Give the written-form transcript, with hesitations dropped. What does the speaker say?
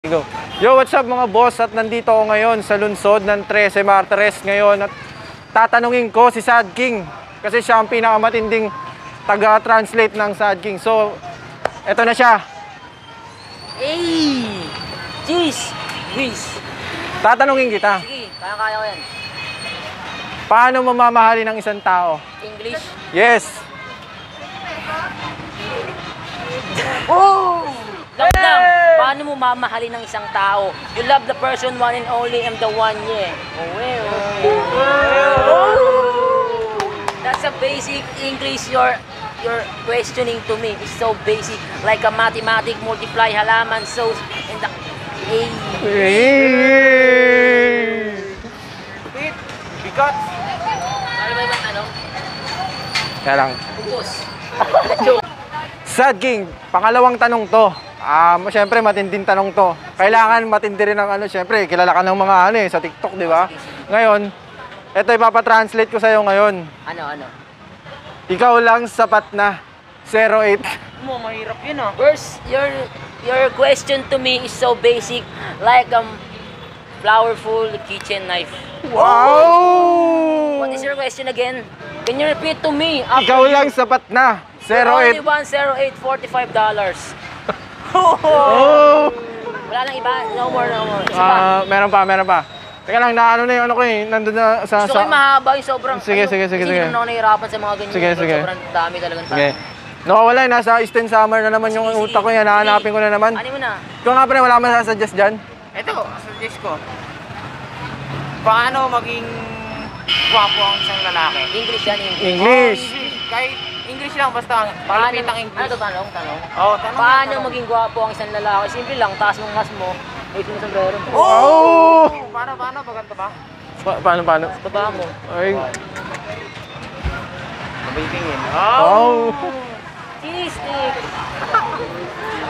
Go. Yo, what's up mga boss? At nandito ako ngayon sa lungsod ng 13 Martires ngayon at tatanungin ko si Sad King kasi siya ang pinakamatinding taga-translate ng Sad King. So, eto na siya. Hey! Jeez! Jeez! Tatanungin kita. Sige, kaya-kaya ko yan. Paano mamamahalin ng isang tao? English? Yes. Oh! Lang lang, paano mo mamahalin ng isang tao? You love the person, one and only, I'm the one, yeah. That's a basic English you're questioning to me. It's so basic, like a mathematic multiply halaman, so, and the, hey. Bigat. Ano ba yung ano? Kaya lang. Bugos. Sad King, pangalawang tanong to. Siyempre matinding tanong to. Kailangan matindi rin ang siyempre, kilala ka ng mga sa TikTok, di ba? Ngayon, ito ipapatranslate ko sa'yo ngayon. Ano? Ikaw lang sapat na 08. Mahirap yun ah. First, your question to me is so basic, like flowerful kitchen knife. Wow! What is your question again? Can you repeat to me? Ikaw lang sapat na Only 08. one 08, $45. Oh! Wala nang iba. No more. Isa pa. Meron pa. Teka lang, na ko nandun na sa... Gusto ko yung mahaba yung sobrang... Sige. Kasi hindi naman ako nahihirapan sa mga ganyan. Sige. Sobrang dami talagang Sige. Nawawala, nasa Eastern Summer na naman yung utak ko yan. Nahanapin ko na naman. Ano mo na? Ikaw nga pa rin, wala ka masasuggest dyan? Ito, suggest ko. Paano maging gwapo ang isang lalaki? English yan, English. English. Kahit English lang, basta palapit ang English. Ano to, tanong? Oo, tanong. Paano maging gwapo ang isang lalaki? Simple lang, taas mong ngas mo, may sinasombrero. Oh! Paano? Baganta ba? Paano? Baba mo. Ay. Sabay tingin. Oh! Cheese stick.